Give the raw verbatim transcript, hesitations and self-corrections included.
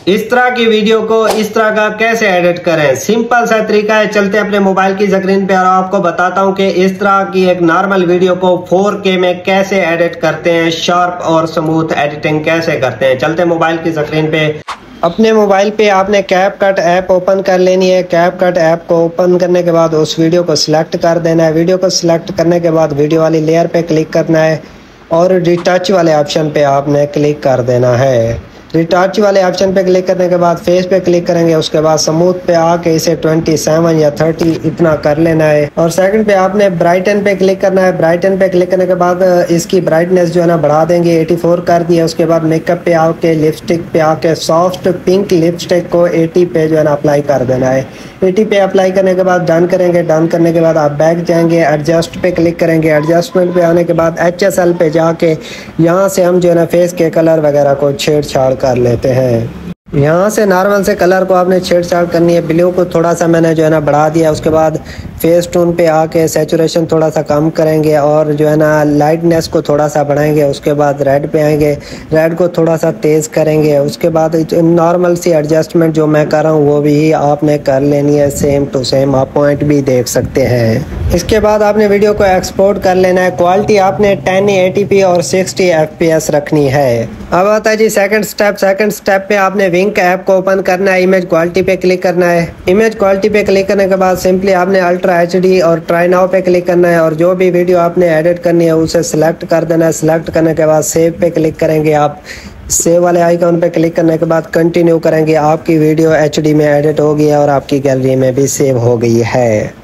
इस तरह की वीडियो को इस तरह का कैसे एडिट करें, सिंपल सा तरीका है। चलते अपने मोबाइल की स्क्रीन पे और आपको बताता हूं कि इस तरह की एक नॉर्मल वीडियो को फोर के में कैसे एडिट करते हैं, शार्प और स्मूथ एडिटिंग कैसे करते हैं। चलते मोबाइल की स्क्रीन पे। अपने मोबाइल पे आपने कैपकट ऐप ओपन कर लेनी है। कैपकट ऐप को ओपन करने के बाद उस वीडियो को सिलेक्ट कर देना है। वीडियो को सिलेक्ट करने के बाद वीडियो वाली लेयर पे क्लिक करना है और रिटच वाले ऑप्शन पे आपने क्लिक कर देना है। रिटच वाले ऑप्शन पे क्लिक करने के बाद फेस पे क्लिक करेंगे, उसके बाद स्मूथ पे आके इसे सत्ताईस या तीस इतना कर लेना है। और सेकंड पे आपने ब्राइटन पे क्लिक करना है। ब्राइटन पे क्लिक करने के बाद इसकी ब्राइटनेस जो है ना बढ़ा देंगे, चौरासी कर दिया। उसके बाद मेकअप पे आके लिपस्टिक पे आके सॉफ्ट पिंक लिपस्टिक को अस्सी पे जो है ना अप्लाई कर देना है। अस्सी पे अप्लाई करने के बाद डन करेंगे। डन करने के बाद आप बैक जाएंगे, एडजस्ट पे क्लिक करेंगे। एडजस्टमेंट पे आने के बाद एच एस एल पे जाके यहाँ से हम जो है ना फेस के कलर वगैरह को छेड़छाड़ कर लेते हैं। यहाँ से नॉर्मल से कलर को आपने छेड़छाड़ करनी है। ब्लू को थोड़ा सा मैंने जो है ना बढ़ा दिया। उसके बाद फेस टोन पे आके सैचुरेशन थोड़ा सा कम करेंगे और जो है ना लाइटनेस को थोड़ा सा बढ़ाएंगे। उसके बाद रेड पे आएंगे, रेड को थोड़ा सा तेज़ करेंगे। उसके बाद नॉर्मल सी एडजस्टमेंट जो मैं कर रहा हूँ वो भी आपने कर लेनी है, सेम टू सेम। आप पॉइंट भी देख सकते हैं। इसके बाद आपने वीडियो को एक्सपोर्ट कर लेना है। क्वालिटी आपने टेन एटी पी और सिक्सटी एफ पी एस रखनी है। अब आता है जी सेकंड स्टेप। सेकंड स्टेप पे आपने विंक ऐप को ओपन करना है। इमेज क्वालिटी पे क्लिक करना है। इमेज क्वालिटी पे क्लिक करने के बाद सिंपली आपने अल्ट्रा एच डी और ट्राई नाउ पे क्लिक करना है और जो भी वीडियो आपने एडिट करनी है उसे सिलेक्ट कर देना है। सिलेक्ट करने के बाद सेव पे क्लिक करेंगे। आप सेव वाले आइकॉन पे क्लिक करने के बाद कंटिन्यू करेंगे। आपकी वीडियो एच डी में एडिट हो गई है और आपकी गैलरी में भी सेव हो गई है।